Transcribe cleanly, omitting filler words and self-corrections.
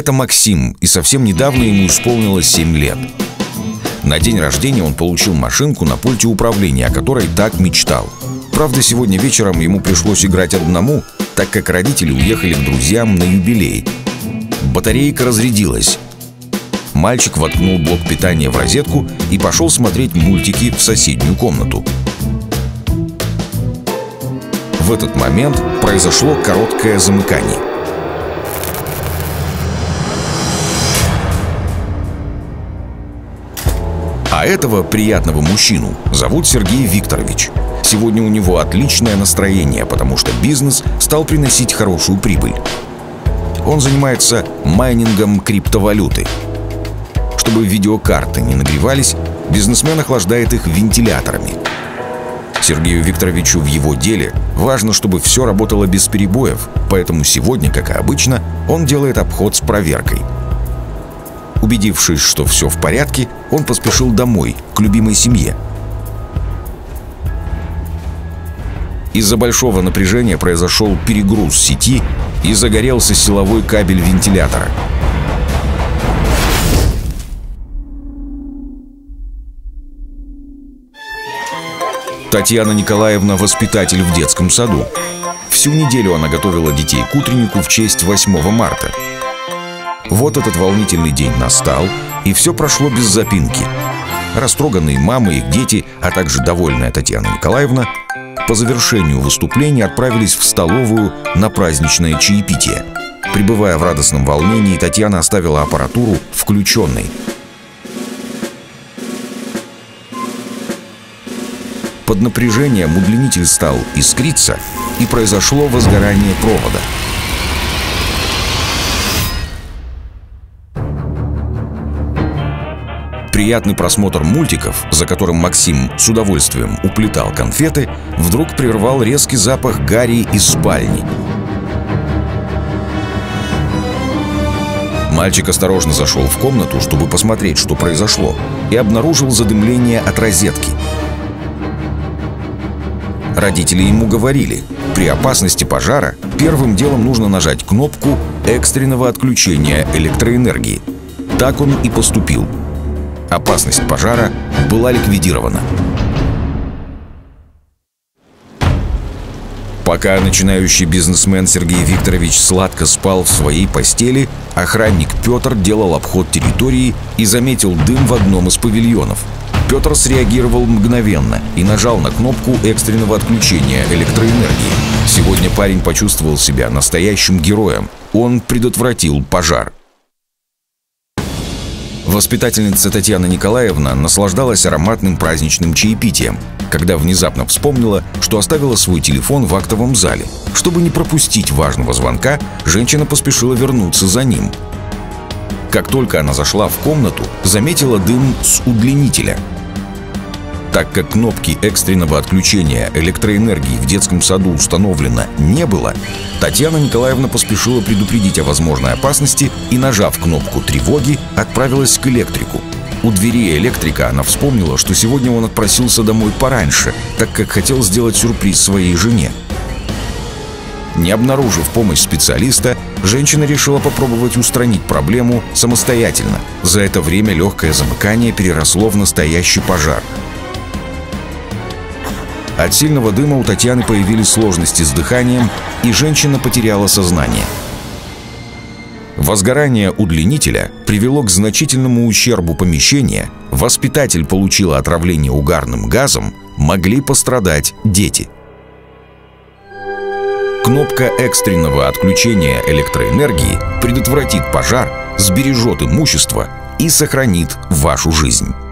Это Максим, и совсем недавно ему исполнилось 7 лет. На день рождения он получил машинку на пульте управления, о которой так мечтал. Правда, сегодня вечером ему пришлось играть одному, так как родители уехали к друзьям на юбилей. Батарейка разрядилась. Мальчик воткнул блок питания в розетку и пошел смотреть мультики в соседнюю комнату. В этот момент произошло короткое замыкание. А этого приятного мужчину зовут Сергей Викторович. Сегодня у него отличное настроение, потому что бизнес стал приносить хорошую прибыль. Он занимается майнингом криптовалюты. Чтобы видеокарты не нагревались, бизнесмен охлаждает их вентиляторами. Сергею Викторовичу в его деле важно, чтобы все работало без перебоев, поэтому сегодня, как и обычно, он делает обход с проверкой. Убедившись, что все в порядке, он поспешил домой, к любимой семье. Из-за большого напряжения произошел перегруз сети и загорелся силовой кабель вентилятора. Татьяна Николаевна – воспитатель в детском саду. Всю неделю она готовила детей к утреннику в честь 8 марта. Вот этот волнительный день настал, и все прошло без запинки. Растроганные мамы и их дети, а также довольная Татьяна Николаевна по завершению выступления отправились в столовую на праздничное чаепитие. Пребывая в радостном волнении, Татьяна оставила аппаратуру включенной. Под напряжением удлинитель стал искриться, и произошло возгорание провода. Приятный просмотр мультиков, за которым Максим с удовольствием уплетал конфеты, вдруг прервал резкий запах гари из спальни. Мальчик осторожно зашел в комнату, чтобы посмотреть, что произошло, и обнаружил задымление от розетки. Родители ему говорили, при опасности пожара первым делом нужно нажать кнопку экстренного отключения электроэнергии. Так он и поступил. Опасность пожара была ликвидирована. Пока начинающий бизнесмен Сергей Викторович сладко спал в своей постели, охранник Петр делал обход территории и заметил дым в одном из павильонов. Петр среагировал мгновенно и нажал на кнопку экстренного отключения электроэнергии. Сегодня парень почувствовал себя настоящим героем. Он предотвратил пожар. Воспитательница Татьяна Николаевна наслаждалась ароматным праздничным чаепитием, когда внезапно вспомнила, что оставила свой телефон в актовом зале. Чтобы не пропустить важного звонка, женщина поспешила вернуться за ним. Как только она зашла в комнату, заметила дым с удлинителя. Так как кнопки экстренного отключения электроэнергии в детском саду установлено не было, Татьяна Николаевна поспешила предупредить о возможной опасности и, нажав кнопку тревоги, отправилась к электрику. У двери электрика она вспомнила, что сегодня он отпросился домой пораньше, так как хотел сделать сюрприз своей жене. Не обнаружив помощь специалиста, женщина решила попробовать устранить проблему самостоятельно. За это время легкое замыкание переросло в настоящий пожар. От сильного дыма у Татьяны появились сложности с дыханием, и женщина потеряла сознание. Возгорание удлинителя привело к значительному ущербу помещения, воспитатель получил отравление угарным газом, могли пострадать дети. Кнопка экстренного отключения электроэнергии предотвратит пожар, сбережет имущество и сохранит вашу жизнь.